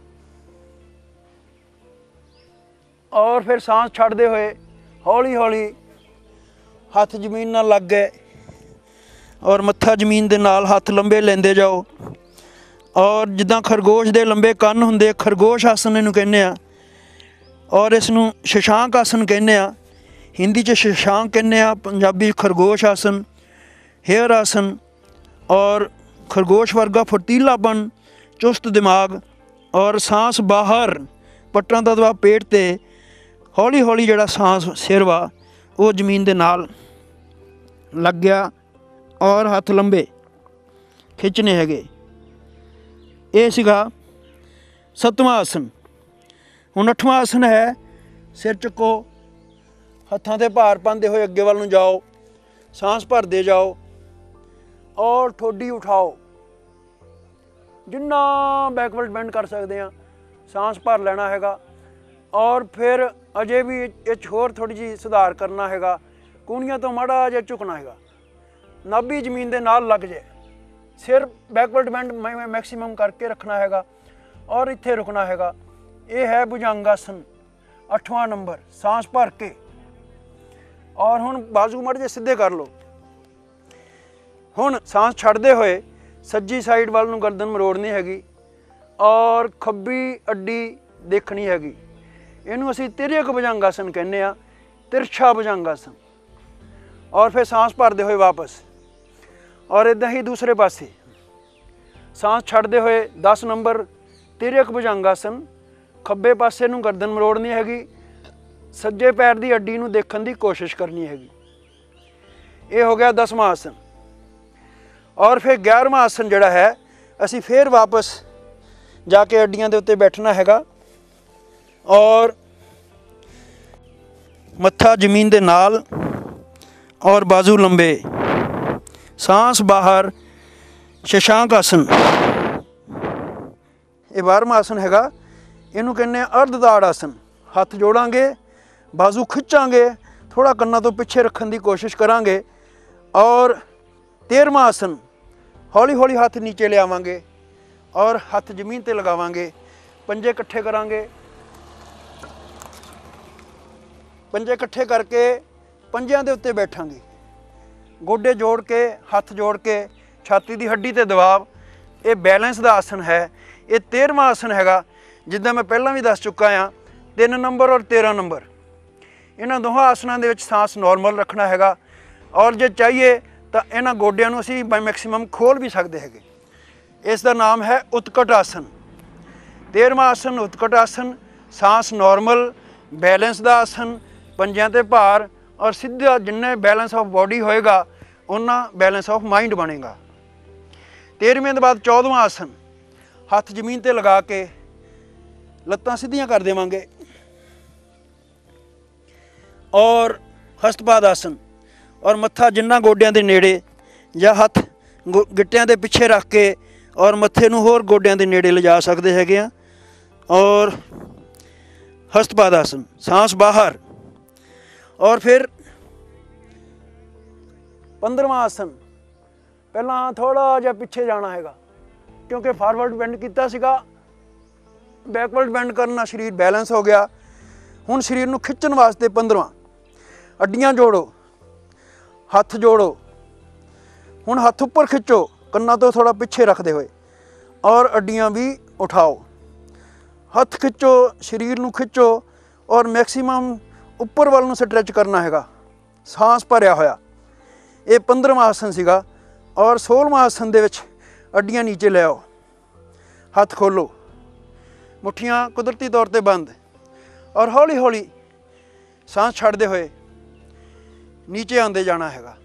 Speaker 1: और फिर सांस छड्डदे हुए हौली हौली हत्थ जमीन नाल लग गए, और मत्था जमीन दे नाल हत्थ लंबे लेंदे जाओ। और जिद्दां खरगोश दे लंबे कंन हुंदे, खरगोश आसन इनू कहने आ। और इसनूं शशांक आसन कहने आ। हिंदी च शशांक कहने आ, पंजाबी खरगोश आसन, हेयर आसन। और खरगोश वर्गा फुर्तीलापन, चुस्त दिमाग, और सांस बाहर, पट्टां दा दबाव पेट ते, हौली हौली जिहड़ा सांस सिर वा वो जमीन दे नाल लग गया, और हत्थ लंबे खिंचने हैगे। ये सीगा सतवां आसन। हुण अठवां आसन है, सिर चुको, हत्थां ते भार पांदे होए अगे वल नूं जाओ, सांस भरदे जाओ, और ठोडी उठाओ, जिन्ना बैकवर्ड बैंड कर सकते हैं, सांस भर लेना हैगा। और फिर अजे भी इच होर थोड़ी जी सुधार करना हैगा, कूणियां तो माड़ा जिहा झुकना हैगा, नाभि जमीन दे नाल लग जाए, सिर बैकवर्ड बैंड मैक्सीमम करके रखना हैगा, और इत्थे रुकना हैगा। ये है भुजंगासन, 8वां नंबर, सांस भर के। और हुण बाजू मड़ जे सीधे कर लो, ਹੁਣ सांस ਛੱਡਦੇ ਹੋਏ सज्जी साइड वाल नूं गर्दन मरोड़नी हैगी और खब्बी अड्डी देखनी हैगी। इनू असी तिर्यक भुजंगासन कहने आ, तिरछा भुजंगासन। और फिर सांस भरते हुए वापस और इदा ही दूसरे पासे सांस छड्डदे हुए 10 नंबर तिर्यक भुजंगासन। खब्बे पासे नूं गर्दन मरोड़नी हैगी, सज्जे पैर की अड्डी नूं देखण की कोशिश करनी हैगी। ये हो गया 10वां आसन। और फिर 11वां आसन जिहड़ा है असी फिर वापस जाके अड्डियां दे उत्ते बैठना हैगा और मत्था जमीन दे नाल और बाजू लंबे, सांस बाहर, शशांक आसन। ये 12वां आसन हैगा, इनू कहने अर्धदाड़ आसन। हथ जोड़ांगे, बाजू खिंचांगे, थोड़ा कन्ना तो पिछे रखने की कोशिश करांगे। और 13वां आसन, हौली हौली हाथ नीचे ले आवांगे और हाथ जमीन ते लगावांगे, पंजे इकट्ठे करांगे। पंजे इकट्ठे करके पंजियां दे उत्ते बैठांगे, गोडे जोड़ के, हाथ जोड़ के, छाती की हड्डी ते दबाव। ये बैलेंस का आसन है। ये 13वां आसन हैगा, जिद्दां मैं पहलां भी दस चुका हाँ। 3 नंबर और 13 नंबर, इन्हां दोहां आसनां दे विच सांस नॉर्मल रखना हैगा। और जे चाहिए तो इन्हां गोडियां नूं असीं मैक्सीमम खोल भी सकते हैं। इसका नाम है उत्कट आसन। 13वां आसन उत्कट आसन, सांस नॉर्मल, बैलेंस का आसन, पंजियां ते भार और सीधा जिन्ने बैलेंस ऑफ बॉडी होएगा उन्ना बैलेंस ऑफ माइंड बनेगा। 13वें के बाद 14वां आसन, हाथ जमीन ते लगा के लत्तां सीधियां कर देवांगे और हस्तपाद आसन। और मत्था जिन्ना गोडियां दे नेड़े या हथ गिट्टियां दे पिछे रख के और मत्थे नूं होर गोडियां दे नेड़े ले जा सकते हैगे आ। और हस्तपाद आसन, सांस बाहर। और फिर 15वां आसन, पहला थोड़ा जिहा पिछे जाना हैगा क्योंकि फॉरवर्ड बेंड कीता सीगा, बैकवर्ड बेंड करना, शरीर बैलेंस हो गया। हुण शरीर नूं खिच्चण वास्ते 15वां, अड्डियां जोड़ो, हथ जोड़ो। हुण हथ उपर खिंचो, कन्ना तो थोड़ा पिछे रखते हुए और अड्डियां भी उठाओ। हथ खिंचो, शरीर नूं खिंचो और मैक्सीमम उपर वाल नूं स्ट्रैच करना हैगा, सांस भरिया होया। ये 15वां आसन सीगा। और 16वां आसन दे विच अड्डियां नीचे ले आओ, हथ खोलो, मुठियां कुदरती तौर पर बंद और हौली हौली सांस छड्डदे हुए नीचे आंदे जाना हैगा।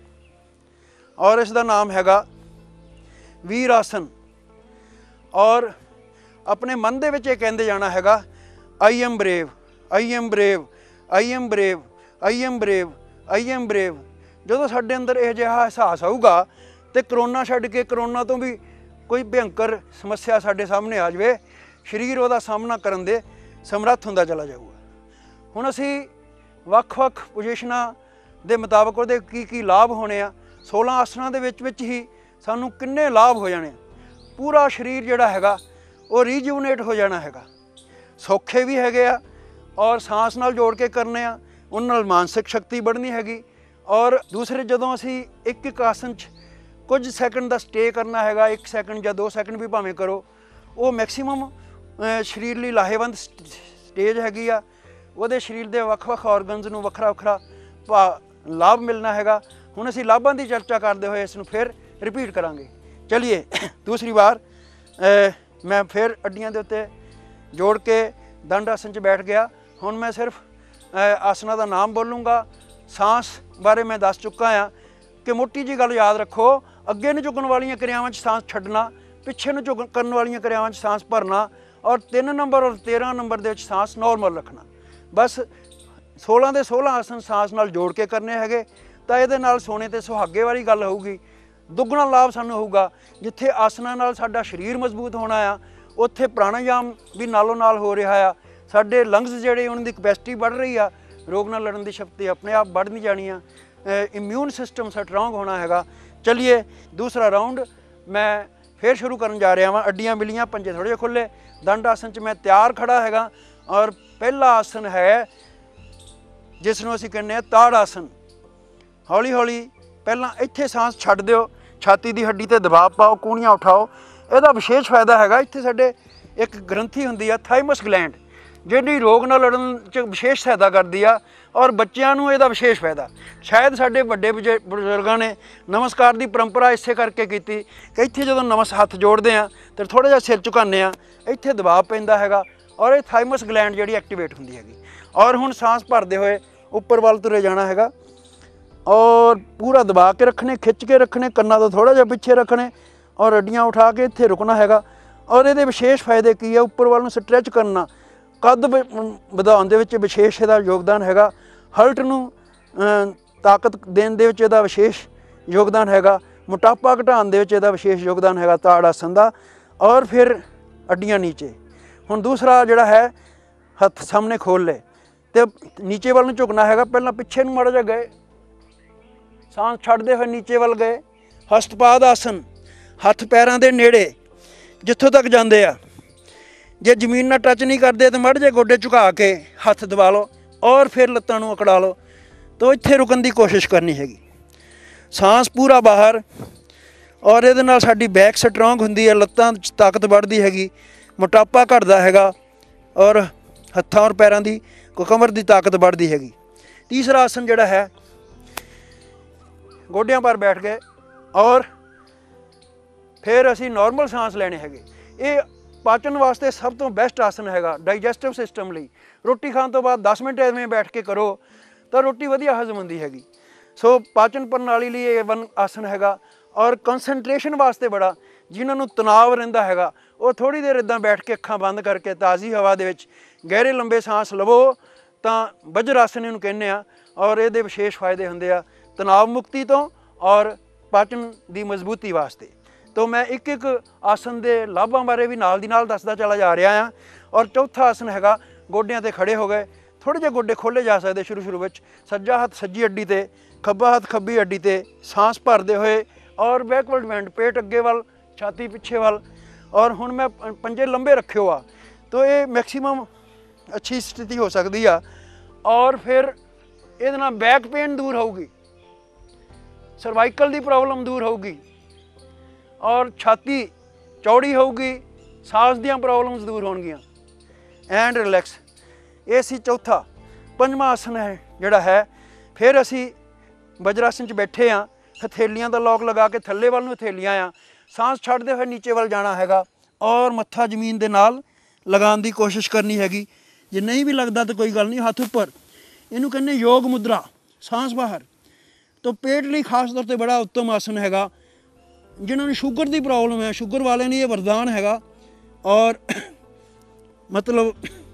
Speaker 1: और इसका नाम हैगा वीर आसन। और अपने मन दे विच ये कहंदे जाना हैगा, I am brave, I am brave, I am brave, I am brave, I am brave. जो साडे अंदर यह जिहा एहसास आऊगा तो करोना छड्ड के, करोना तो भी कोई भयंकर समस्या साडे सामने आ जाए, शरीर उहदा सामना करन दे समर्थ हुंदा चला जाऊगा। हुण असीं वख-वख पोजीशनां दे मुताबक उहदे की लाभ होने आ। 16 आसनां दे विच ही सानूं किन्ने लाभ हो जाने। पूरा शरीर जिहड़ा हैगा वो रीजुवनेट हो जाना हैगा। सौखे भी हैगे आ और सांस नाल जोड़ के करने आ, उन नाल मानसिक शक्ति बढ़नी हैगी। और दूसरे जदों असीं एक आसन च कुछ सैकंड का स्टे करना हैगा, 1 सैकंड या 2 सैकंड भी भावें करो, वो मैक्सीमम शरीर लई लाहेवंद स्टेज हैगी आ। ਉਹਦੇ शरीर के ਵੱਖ-ਵੱਖ ऑर्गनस ਨੂੰ ਵੱਖਰਾ लाभ मिलना हैगा। हुण असीं लाभां की चर्चा करते हुए इसनूं फिर रिपीट करांगे। चलिए दूसरी बार मैं फिर अड्डियां दे उत्ते जोड़ के दंड आसन च बैठ गया। हुण मैं सिर्फ आसना का नाम बोलूँगा। सांस बारे मैं दस चुका हाँ कि मोटी जी गल याद रखो, अगे नूं झुकण वालियां क्रियावां च सांस छड्डना, पिछे नूं करन वालियां क्रियावां च सांस भरना और 3 नंबर और 13 नंबर दे विच सांस नॉर्मल रखना। बस 16 ਦੇ 16 आसन सांस नाल जोड़ के करने हैगे ਤਾਂ ਇਹਦੇ ਨਾਲ सोने ते सुहागे वाली गल होऊगी। दुगना लाभ सानूं होऊगा। जिथे आसनां नाल साडा शरीर मजबूत होना आ, उत्थे प्राणायाम भी नालों नाल हो रहा आ। साडे लंग्स जिहड़े उन्हां दी कैपेसिटी बढ़ रही आ, रोग नाल लड़न दी शक्ति अपने आप बढ़नी जानी आ, इम्यून सिस्टम स्ट्रोंग होना हैगा। चलिए दूसरा राउंड मैं फिर शुरू करन जा रहा वां। अड्डियां मिलियां, पंजे थोड़े जिहे खुले, दंड आसन च मैं तैयार खड़ा हैगा। और पहला आसन है जिसनूं असीं कहने ताड़ आसन। हौली हौली पहलां इत्थे सांस छड्ड दिओ, ਛਾਤੀ ਦੀ ਹੱਡੀ ਤੇ ਦਬਾਅ ਪਾਓ, ਕੂਣੀਆਂ ਉਠਾਓ। ਇਹਦਾ ਵਿਸ਼ੇਸ਼ ਫਾਇਦਾ ਹੈਗਾ। ਇੱਥੇ ਸਾਡੇ ਇੱਕ ਗ੍ਰੰਥੀ ਹੁੰਦੀ ਆ ਥਾਈਮਸ ਗਲੈਂਡ, ਜਿਹੜੀ ਰੋਗ ਨਾਲ ਲੜਨ 'ਚ ਵਿਸ਼ੇਸ਼ ਸਹਾਇਤਾ ਕਰਦੀ ਆ, ਔਰ ਬੱਚਿਆਂ ਨੂੰ ਇਹਦਾ ਵਿਸ਼ੇਸ਼ ਫਾਇਦਾ। ਸ਼ਾਇਦ ਸਾਡੇ ਵੱਡੇ ਬਜ਼ੁਰਗਾਂ ਨੇ ਨਮਸਕਾਰ ਦੀ ਪਰੰਪਰਾ ਇਸੇ ਕਰਕੇ ਕੀਤੀ ਕਿ ਇੱਥੇ ਜਦੋਂ ਹੱਥ ਜੋੜਦੇ ਆ ਤਾਂ ਥੋੜ੍ਹਾ ਜਿਹਾ ਸਿਰ ਝੁਕਾਉਂਦੇ ਆ, ਇੱਥੇ ਦਬਾਅ ਪੈਂਦਾ ਹੈਗਾ ਔਰ ਇਹ ਥਾਈਮਸ ਗਲੈਂਡ ਜਿਹੜੀ ਐਕਟੀਵੇਟ ਹੁੰਦੀ ਹੈਗੀ। ਔਰ ਹੁਣ ਸਾਂਸ ਭਰਦੇ ਹੋਏ ਉੱਪਰ ਵੱਲ ਤੁਰੇ ਜਾਣਾ ਹੈਗਾ ਔਰ ਪੂਰਾ ਦਬਾ ਕੇ ਰੱਖਣੇ, ਖਿੱਚ ਕੇ ਰੱਖਣੇ, ਕੰਨਾਂ ਤੋਂ ਥੋੜ੍ਹਾ ਜਿਹਾ ਪਿੱਛੇ ਰੱਖਣੇ ਔਰ ਅੱਡੀਆਂ ਉਠਾ ਕੇ ਇੱਥੇ ਰੁਕਣਾ ਹੈਗਾ। ਔਰ ਇਹਦੇ ਵਿਸ਼ੇਸ਼ ਫਾਇਦੇ ਕੀ ਹੈ? ਉੱਪਰ ਵੱਲ ਨੂੰ ਸਟਰੈਚ ਕਰਨਾ, ਕੱਦ ਵਧਾਉਣ ਦੇ ਵਿੱਚ ਵਿਸ਼ੇਸ਼ ਇਹਦਾ ਯੋਗਦਾਨ ਹੈਗਾ। ਹਾਰਟ ਨੂੰ ਤਾਕਤ ਦੇਣ ਦੇ ਵਿੱਚ ਇਹਦਾ ਵਿਸ਼ੇਸ਼ ਯੋਗਦਾਨ ਹੈਗਾ। ਮੋਟਾਪਾ ਘਟਾਉਣ ਦੇ ਵਿੱਚ ਇਹਦਾ ਵਿਸ਼ੇਸ਼ ਯੋਗਦਾਨ ਹੈਗਾ ਤਾੜ ਆਸਨ ਦਾ। ਔਰ ਫਿਰ ਅੱਡੀਆਂ ਨੀਚੇ। ਹੁਣ ਦੂਸਰਾ ਜਿਹੜਾ ਹੈ, ਹੱਥ ਸਾਹਮਣੇ ਖੋਲ੍ਹ ਲਏ ਅਤੇ ਨੀਚੇ ਵੱਲ ਨੂੰ ਝੁਕਣਾ ਹੈਗਾ। ਪਹਿਲਾਂ ਪਿੱਛੇ ਨੂੰ ਮਾੜਾ ਜਿਹਾ ਗਏ, ਸਾਂਸ ਛੱਡਦੇ ਹੋਏ ਨੀਚੇ ਵੱਲ ਗਏ। ਹਸਤਪਾਦ ਆਸਨ, ਹੱਥ ਪੈਰਾਂ ਦੇ ਨੇੜੇ ਜਿੱਥੋਂ ਤੱਕ ਜਾਂਦੇ ਆ। ਜੇ ਜ਼ਮੀਨ ਨਾਲ ਟੱਚ ਨਹੀਂ ਕਰਦੇ ਤਾਂ ਮਾੜੇ ਜਿਹੇ ਗੋਡੇ ਝੁਕਾ ਕੇ ਹੱਥ ਦਬਾ ਲਓ ਔਰ ਫਿਰ ਲੱਤਾਂ ਨੂੰ ਅਕੜਾ ਲਓ। ਤਾਂ ਇੱਥੇ ਰੁਕਣ ਦੀ ਕੋਸ਼ਿਸ਼ ਕਰਨੀ ਹੈਗੀ। ਸਾਂਸ ਪੂਰਾ ਬਾਹਰ। ਔਰ ਇਹਦੇ ਨਾਲ ਸਾਡੀ ਬੈਕ ਸਟਰੋਂਗ ਹੁੰਦੀ ਹੈ, ਲੱਤਾਂ 'ਚ ਤਾਕਤ ਵੱਧਦੀ ਹੈਗੀ, ਮੋਟਾਪਾ ਘਟਦਾ ਹੈਗਾ ਔਰ ਹੱਥਾਂ ਔਰ ਪੈਰਾਂ ਦੀ ਕਮਰ ਦੀ ਤਾਕਤ ਵੱਧਦੀ ਹੈਗੀ। ਤੀਸਰਾ ਆਸਨ ਜਿਹੜਾ ਹੈ, ਗੋਡਿਆਂ ਪਰ ਬੈਠ ਗਏ ਔਰ ਫਿਰ ਅਸੀਂ ਨੋਰਮਲ ਸਾਂਸ ਲੈਣੇ ਹੈਗੇ। ਇਹ ਪਾਚਨ ਵਾਸਤੇ ਸਭ ਤੋਂ ਬੈਸਟ ਆਸਨ ਹੈਗਾ, ਡਾਈਜੈਸਟਿਵ ਸਿਸਟਮ ਲਈ। ਰੋਟੀ ਖਾਣ ਤੋਂ ਬਾਅਦ 10 ਮਿੰਟ ਐਵੇਂ ਬੈਠ ਕੇ ਕਰੋ ਤਾਂ ਰੋਟੀ ਵਧੀਆ ਹਜ਼ਮ ਹੁੰਦੀ ਹੈਗੀ। ਸੋ ਪਾਚਨ ਪ੍ਰਣਾਲੀ ਲਈ ਇਹ ਆਸਨ ਹੈਗਾ। ਔਰ ਕੰਸਨਟ੍ਰੇਸ਼ਨ ਵਾਸਤੇ ਬੜਾ, ਜਿਨ੍ਹਾਂ ਨੂੰ ਤਣਾਅ ਰਹਿੰਦਾ ਹੈਗਾ, ਉਹ ਥੋੜ੍ਹੀ ਦੇਰ ਇੱਦਾਂ ਬੈਠ ਕੇ ਅੱਖਾਂ ਬੰਦ ਕਰਕੇ ਤਾਜ਼ੀ ਹਵਾ ਦੇ ਵਿੱਚ ਗਹਿਰੇ ਲੰਬੇ ਸਾਂਸ ਲਵੋ ਤਾਂ ਵਜਰ ਆਸਨ ਇਹਨੂੰ ਕਹਿੰਦੇ ਆ। ਔਰ ਇਹਦੇ ਵਿਸ਼ੇਸ਼ ਫਾਇਦੇ ਹੁੰਦੇ ਆ ਤਣਾਅ ਮੁਕਤੀ ਤੋਂ ਔਰ ਪਾਚਨ ਦੀ ਮਜ਼ਬੂਤੀ ਵਾਸਤੇ। ਤਾਂ ਮੈਂ ਇੱਕ ਇੱਕ ਆਸਨ ਦੇ ਲਾਭਾਂ ਬਾਰੇ ਵੀ ਨਾਲ ਦੀ ਨਾਲ ਦੱਸਦਾ ਚਲਾ ਜਾ ਰਿਹਾ ਹਾਂ। ਔਰ ਚੌਥਾ ਆਸਨ ਹੈਗਾ, ਗੋਡਿਆਂ 'ਤੇ ਖੜ੍ਹੇ ਹੋ ਗਏ। ਥੋੜ੍ਹੇ ਜਿਹੇ ਗੋਡੇ ਖੋਲ੍ਹੇ ਜਾ ਸਕਦੇ ਸ਼ੁਰੂ ਵਿੱਚ। ਸੱਜਾ ਹੱਥ ਸੱਜੀ ਅੱਡੀ 'ਤੇ, ਖੱਬਾ ਹੱਥ ਖੱਬੀ ਅੱਡੀ 'ਤੇ, ਸਾਂਸ ਭਰਦੇ ਹੋਏ ਔਰ ਬੈਕਵਰਡ ਬੈਂਡ, ਪੇਟ ਅੱਗੇ ਵੱਲ, ਛਾਤੀ ਪਿੱਛੇ ਵੱਲ। ਔਰ ਹੁਣ ਮੈਂ ਪੰਜੇ ਲੰਬੇ ਰੱਖਿਓ ਆ, ਤਾਂ ਇਹ ਮੈਕਸੀਮਮ ਅੱਛੀ ਸਥਿਤੀ ਹੋ ਸਕਦੀ ਆ। ਔਰ ਫਿਰ ਇਹਦੇ ਨਾਲ ਬੈਕ ਪੇਨ ਦੂਰ ਹੋਊਗੀ, ਸਰਵਾਈਕਲ ਦੀ ਪ੍ਰੋਬਲਮ ਦੂਰ ਹੋਊਗੀ ਔਰ ਛਾਤੀ ਚੌੜੀ ਹੋਊਗੀ, ਸਾਂਸ ਦੀਆਂ ਪ੍ਰੋਬਲਮਸ ਦੂਰ ਹੋਣਗੀਆਂ ਐਂਡ ਰਿਲੈਕਸ। ਇਹ ਸੀ ਚੌਥਾ। ਪੰਜਵਾਂ ਆਸਨ ਹੈ ਜਿਹੜਾ ਹੈ, ਫਿਰ ਅਸੀਂ ਵਜਰ ਆਸਨ 'ਚ ਬੈਠੇ ਹਾਂ। ਹਥੇਲੀਆਂ ਦਾ ਲੋਕ ਲਗਾ ਕੇ ਥੱਲੇ ਵੱਲ ਨੂੰ ਹਥੇਲੀਆਂ ਆ। ਸਾਂਸ ਛੱਡਦੇ ਹੋਏ ਨੀਚੇ ਵੱਲ ਜਾਣਾ ਹੈਗਾ ਔਰ ਮੱਥਾ ਜ਼ਮੀਨ ਦੇ ਨਾਲ ਲਗਾਉਣ ਦੀ ਕੋਸ਼ਿਸ਼ ਕਰਨੀ ਹੈਗੀ। ਜੇ ਨਹੀਂ ਵੀ ਲੱਗਦਾ ਤਾਂ ਕੋਈ ਗੱਲ ਨਹੀਂ, ਹੱਥ ਉੱਪਰ। ਇਹਨੂੰ ਕਹਿੰਦੇ ਯੋਗ ਮੁਦਰਾ, ਸਾਂਸ ਬਾਹਰ। ਤਾਂ ਪੇਟ ਲਈ ਖਾਸ ਤੌਰ 'ਤੇ ਬੜਾ ਉੱਤਮ ਆਸਨ ਹੈਗਾ। ਜਿਨ੍ਹਾਂ ਨੂੰ ਸ਼ੂਗਰ ਦੀ ਪ੍ਰੋਬਲਮ ਹੈ, ਸ਼ੂਗਰ ਵਾਲਿਆਂ ਲਈ ਇਹ ਵਰਦਾਨ ਹੈਗਾ। ਔਰ ਮਤਲਬ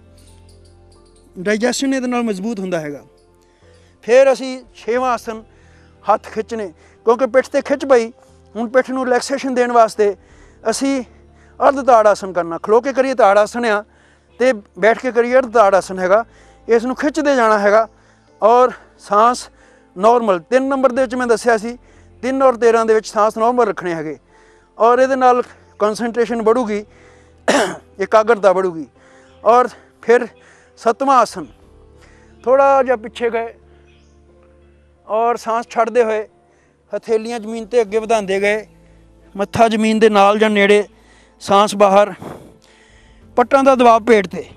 Speaker 1: ਡਾਈਜੈਸ਼ਨ ਇਹਦੇ ਨਾਲ ਮਜ਼ਬੂਤ ਹੁੰਦਾ ਹੈਗਾ। ਫਿਰ ਅਸੀਂ ਛੇਵਾਂ ਆਸਨ, ਹੱਥ ਖਿੱਚਣੇ, ਕਿਉਂਕਿ ਪਿੱਠ 'ਤੇ ਖਿੱਚ ਪਈ। ਹੁਣ ਪਿੱਠ ਨੂੰ ਰਿਲੈਕਸੇਸ਼ਨ ਦੇਣ ਵਾਸਤੇ ਅਸੀਂ ਅਰਧ ਤਾੜ ਆਸਨ ਕਰਨਾ। ਖਲੋ ਕੇ ਕਰੀਏ ਤਾੜ ਆਸਨ ਆ, ਅਤੇ ਬੈਠ ਕੇ ਕਰੀਏ ਅਰਧ ਤਾੜ ਆਸਨ ਹੈਗਾ। ਇਸ ਨੂੰ ਖਿੱਚਦੇ ਜਾਣਾ ਹੈਗਾ ਔਰ ਸਾਂਸ ਨੋਰਮਲ 3 ਨੰਬਰ ਦੇ ਵਿੱਚ ਮੈਂ ਦੱਸਿਆ ਸੀ, 3 ਔਰ 13 ਦੇ ਵਿੱਚ ਸਾਂਸ ਨੋਰਮਲ ਰੱਖਣੇ ਹੈਗੇ। ਔਰ ਇਹਦੇ ਨਾਲ ਕੰਸਨਟ੍ਰੇਸ਼ਨ बढ़ूगी, ਇਕਾਗਰਤਾ बढ़ूगी। ਔਰ ਫਿਰ ਸੱਤਵਾਂ ਆਸਨ, ਥੋੜ੍ਹਾ ਜਿਹਾ ਪਿੱਛੇ ਗਏ ਔਰ ਸਾਂਸ ਛੱਡਦੇ ਹੋਏ ਹਥੇਲੀਆਂ ਜ਼ਮੀਨ 'ਤੇ ਅੱਗੇ ਵਧਾਉਂਦੇ ਗਏ, ਮੱਥਾ ਜ਼ਮੀਨ ਦੇ ਨਾਲ ਜਾਂ ਨੇੜੇ, ਸਾਂਸ ਬਾਹਰ, ਪੱਟਾਂ ਦਾ ਦਬਾਅ ਪੇਟ 'ਤੇ।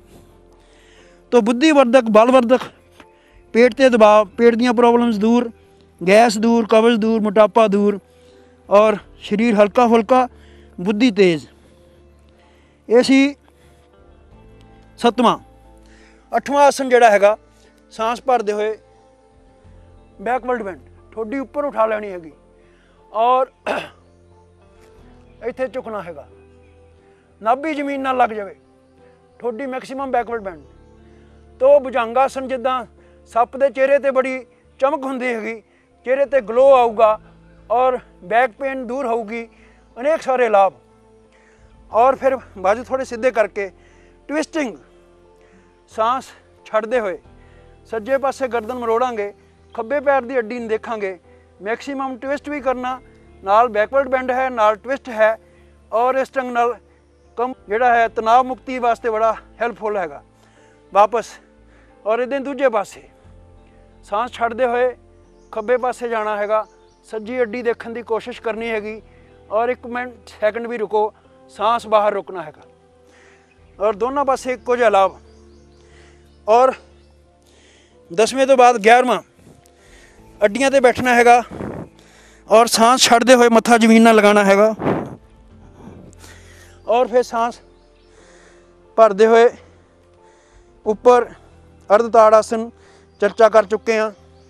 Speaker 1: ਤਾਂ ਬੁੱਧੀਵਰਧਕ, ਬਲਵਰਧਕ, ਪੇਟ 'ਤੇ ਦਬਾਅ, ਪੇਟ ਦੀਆਂ ਪ੍ਰੋਬਲਮਸ ਦੂਰ, ਗੈਸ ਦੂਰ, ਕਬਜ਼ ਦੂਰ, ਮੋਟਾਪਾ ਦੂਰ ਔਰ ਸਰੀਰ ਹਲਕਾ ਫੁਲਕਾ, ਬੁੱਧੀ ਤੇਜ਼। ਇਹ ਸੀ ਸੱਤਵਾਂ। ਅੱਠਵਾਂ ਆਸਨ ਜਿਹੜਾ ਹੈਗਾ, ਸਾਂਸ ਭਰਦੇ ਹੋਏ ਬੈਕਵਰਡ ਬੈਂਡ, ਠੋਡੀ ਉੱਪਰ ਉਠਾ ਲੈਣੀ ਹੈਗੀ ਔਰ ਇੱਥੇ ਝੁਕਣਾ ਹੈਗਾ। ਨਾਭੀ ਜ਼ਮੀਨ ਨਾਲ ਲੱਗ ਜਾਵੇ, ਠੋਡੀ ਮੈਕਸੀਮਮ ਬੈਕਵਰਡ ਬੈਂਡ। ਤੋ ਭੁਜੰਗ ਆਸਨ, ਜਿੱਦਾਂ ਸੱਪ ਦੇ ਚਿਹਰੇ 'ਤੇ ਬੜੀ ਚਮਕ ਹੁੰਦੀ ਹੈਗੀ, ਚਿਹਰੇ 'ਤੇ ਗਲੋ ਆਊਗਾ ਔਰ ਬੈਕ ਪੇਨ ਦੂਰ ਹੋਊਗੀ, ਅਨੇਕ ਸਾਰੇ ਲਾਭ। ਔਰ ਫਿਰ ਬਾਜੂ ਥੋੜ੍ਹੇ ਸਿੱਧੇ ਕਰਕੇ ਟਵਿਸਟਿੰਗ, ਸਾਂਸ ਛੱਡਦੇ ਹੋਏ ਸੱਜੇ ਪਾਸੇ ਗਰਦਨ ਮਰੋੜਾਂਗੇ, ਖੱਬੇ ਪੈਰ ਦੀ ਅੱਡੀ ਨੂੰ ਦੇਖਾਂਗੇ, ਮੈਕਸੀਮਮ ਟਵਿਸਟ ਵੀ ਕਰਨਾ, ਨਾਲ ਬੈਕਵਰਡ ਬੈਂਡ ਹੈ, ਨਾਲ ਟਵਿਸਟ ਹੈ। ਔਰ ਇਸ ਢੰਗ ਨਾਲ ਜਿਹੜਾ ਹੈ ਤਣਾਅ ਮੁਕਤੀ ਵਾਸਤੇ ਬੜਾ ਹੈਲਪਫੁਲ ਹੈਗਾ। ਵਾਪਸ ਔਰ ਇਹਦੇ ਦੂਜੇ ਪਾਸੇ ਸਾਂਸ ਛੱਡਦੇ ਹੋਏ ਖੱਬੇ ਪਾਸੇ ਜਾਣਾ ਹੈਗਾ, सज्जी अड्डी देखने की कोशिश करनी हैगी और 1 मिनट सैकंड भी रुको, सांस बाहर रोकना हैगा और दोनों पासे एको जिहा लाभ। और 10वें तो बाद 11वां अड्डियां ते बैठना हैगा और सांस छड्डदे हुए मत्था जमीन नाल लगाना हैगा और फिर सांस भरदे हुए ऊपर अर्ध ताड़ आसन चर्चा कर चुके हैं।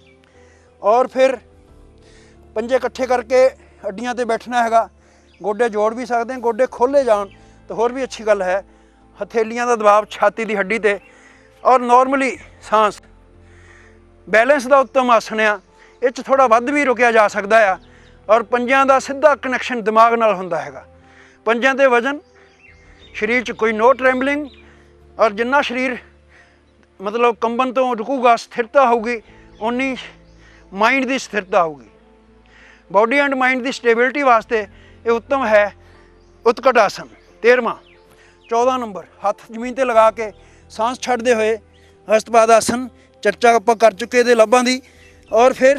Speaker 1: और फिर पंजे इकट्ठे करके अड्डियां ते बैठना हैगा, गोडे जोड़ भी सकते हैं, गोडे खोले जान तो होर भी अच्छी गल है। हथेलियां का दबाव छाती की हड्डी ते और नॉर्मली सांस बैलेंस का उत्तम आसन आ, इस थोड़ा वध भी रुकिया जा सकता है और पंजियां का सीधा कनैक्शन दिमाग नाल हुंदा हैगा। पंजियां ते वजन शरीर च कोई नो ट्रैम्बलिंग और जिन्ना शरीर मतलब कंबन तो रुकूगा, स्थिरता होगी, उन्नी माइंड की स्थिरता होगी। बॉडी एंड माइंड की स्टेबिलिटी वास्ते ये उत्तम है उत्कट आसन। 13वां 14 नंबर हाथ जमीन ते लगा के सांस छड्डदे हुए हस्तपाद आसन, चर्चा आपां कर चुके ये लाभां दी। और फिर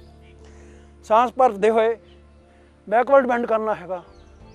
Speaker 1: सांस भरते हुए बैकवर्ड बेंड करना हैगा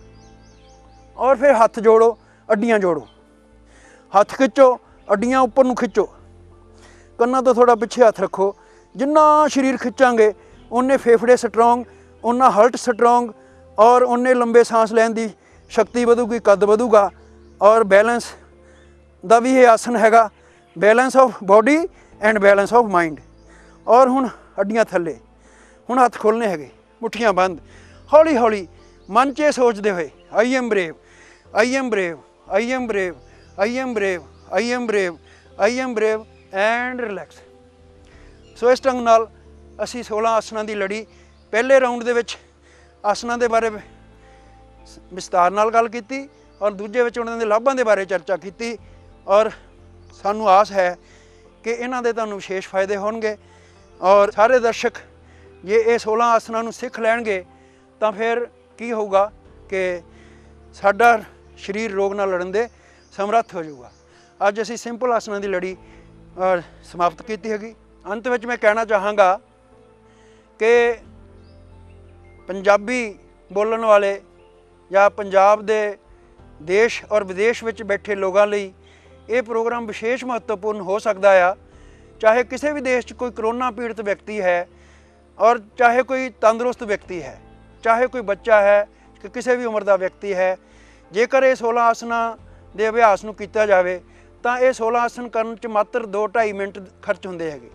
Speaker 1: और फिर हाथ जोड़ो, अड्डियां जोड़ो, हाथ खिंचो, अड्डियां उपर नूं खिंचो, कन्ना तो थोड़ा पिछे हाथ रखो। जिन्ना शरीर खिंचांगे उन्ने फेफड़े स्ट्रोंग, उन्ना हर्ट स्ट्रोंग और उन्ने लंबे सांस लैन की शक्ति वधूगी, कद वधूगा। और बैलेंस का भी ये आसन हैगा, balance of body and balance of mind. और हुण अड्डियां थल्ले, हुण हाथ खोलने हैगे, मुठियां बंद, हौली हौली मन च सोचते हुए I am brave, I am brave, I am brave, I am brave, I am brave, I am brave and relax. So इस ढंग नाल असी 16 आसनां की लड़ी पहले राउंड दे विच आसनां दे बारे विस्तार नाल गल कीती और दूजे विच उन्हां दे लाभां दे बारे चर्चा की। और सानू आस है कि इन्हां दे तुहानूं विशेष फायदे होणगे और सारे दर्शक जे ये 16 आसनां नूं सिੱਖ लैणगे तां फिर की होऊगा कि साडा शरीर रोग नाल लड़न दे समर्थ हो जाऊगा। अज असी सिंपल आसनां की लड़ी समाप्त की हैगी। अंत में मैं कहना चाहांगा कि पंजाबी बोलण वाले या पंजाब दे देश और विदेश में बैठे लोगों लई ये प्रोग्राम विशेष महत्वपूर्ण हो सकता है। चाहे किसी भी देश कोई कोरोना पीड़ित व्यक्ति है और चाहे कोई तंदुरुस्त व्यक्ति है, चाहे कोई बच्चा है कि किसी भी उम्र का व्यक्ति है, जेकर ये 16 आसनां दे अभ्यास नूं कीता जावे तां ये 16 आसन करन च मात्र 2-2.5 मिनट खर्च हुंदे हैगे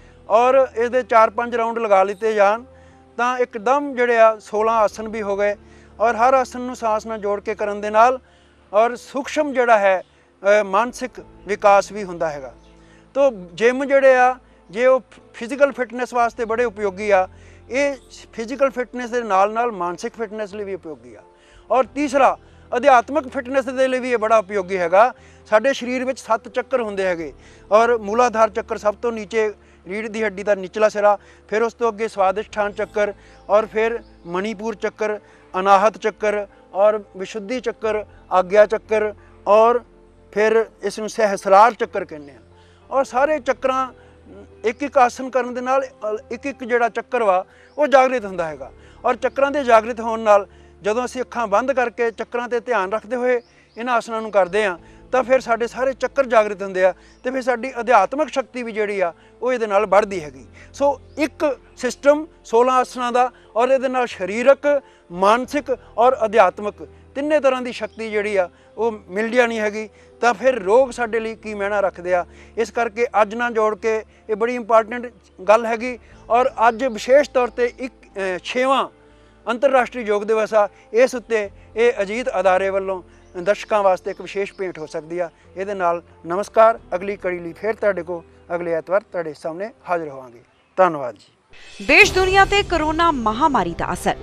Speaker 1: और इसदे 4-5 राउंड लगा लिते जान तां एकदम जिहड़े आ 16 आसन भी हो गए और हर आसन नूं सांस नाल जोड़ के करन दे नाल और सूक्ष्म जिहड़ा है मानसिक विकास भी हुंदा हैगा। तो जिम जिहड़े आ जे वो फिजिकल फिटनेस वास्ते बड़े उपयोगी आ, ये फिजिकल फिटनेस के नाल नाल मानसिक फिटनेस लिए भी उपयोगी आ। और तीसरा अध्यात्मक फिटनेस के लिए भी ये बड़ा उपयोगी हैगा। साडे शरीर में 7 चक्कर हुंदे हैगे और मूलाधार चक्कर सब तो नीचे रीढ़ की हड्डी का निचला सिरा, फिर उस तो अगे स्वादिष्ठान चक्कर और फिर मणिपुर चक्कर, अनाहत चक्कर और विशुद्धि चक्कर, आग्या चक्कर और फिर इसनूं सहस्रार चक्कर कहने हैं। और सारे चक्रां एक एक आसन करन दे नाल एक एक जिहड़ा चक्कर वा वो जागृत हुंदा हैगा। और चक्रां दे जागृत होण नाल जदों असीं अखां बंद करके चक्रां ते ध्यान रखते हुए इन्हां आसनां नूं करदे हां तां फिर साडे सारे चक्कर जागृत हुंदे आ ते फिर साडी अध्यात्मक शक्ति भी जिहड़ी आ वो इहदे नाल बढ़दी हैगी। सो एक सिस्टम 16 आसनां दा और इहदे नाल शरीरक, मानसिक और अध्यात्मक तिन्ने तरह की शक्ति जिहड़ी आ वो मिल जानी हैगी। तो फिर रोग साडे लई की मैना रखदे आ। इस करके अज ना जोड़ के ये बड़ी इंपॉर्टेंट गल हैगी। और अज विशेष तौर पर एक 6वां अंतरराष्ट्रीय योग दिवस आ, इस उत्ते ये अजीत अदारे वालों दर्शकों वास्ते एक विशेष भेंट हो सकती है। ये नाल नमस्कार। अगली कड़ी लई फिर तुहाडे को अगले एतवार तुहाडे सामने हाजिर होवांगे। धन्नवाद जी।
Speaker 2: देश दुनिया ते कोरोना महामारी दा असर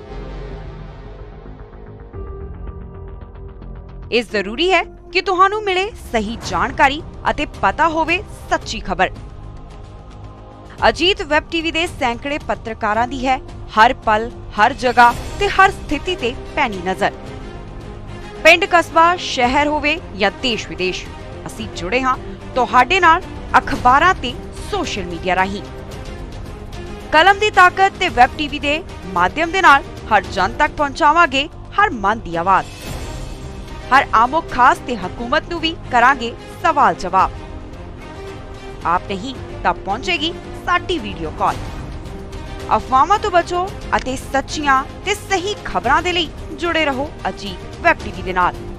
Speaker 2: इस जरूरी है कि तुहानू मिले सही जानकारी अते पता होवे सच्ची खबर। अजीत वैब टीवी दे सैकड़े पत्रकारां दी है हर पल, हर जगह ते हर स्थिति ते पैनी नजर। पिंड, कस्बा, शहर होवे या देश विदेश, असी जुड़े हां तुहाडे नाल अखबारां ते सोशल मीडिया राहीं। ਕਲਮ ਦੀ ਤਾਕਤ ਤੇ ਵੈਬ ਟੀਵੀ ਦੇ ਮਾਧਿਅਮ ਦੇ ਨਾਲ ਹਰ ਜਨ ਤੱਕ ਪਹੁੰਚਾਵਾਂਗੇ ਹਰ ਮਨ ਦੀ ਆਵਾਜ਼। ਹਰ ਆਮੋ ਖਾਸ ਤੇ ਹਕੂਮਤ ਨੂੰ ਵੀ ਕਰਾਂਗੇ ਸਵਾਲ ਜਵਾਬ। ਆਪ ਨਹੀਂ ਤਾਂ ਪਹੁੰਚੇਗੀ ਸਾਡੀ ਵੀਡੀਓ ਕਾਲ। ਅਫਵਾਹਾਂ ਤੋਂ ਬਚੋ ਅਤੇ ਸੱਚੀਆਂ ਤੇ ਸਹੀ ਖਬਰਾਂ ਦੇ ਲਈ ਜੁੜੇ ਰਹੋ ਅਜੀਤ ਵੈਬ ਟੀਵੀ ਦੇ ਨਾਲ।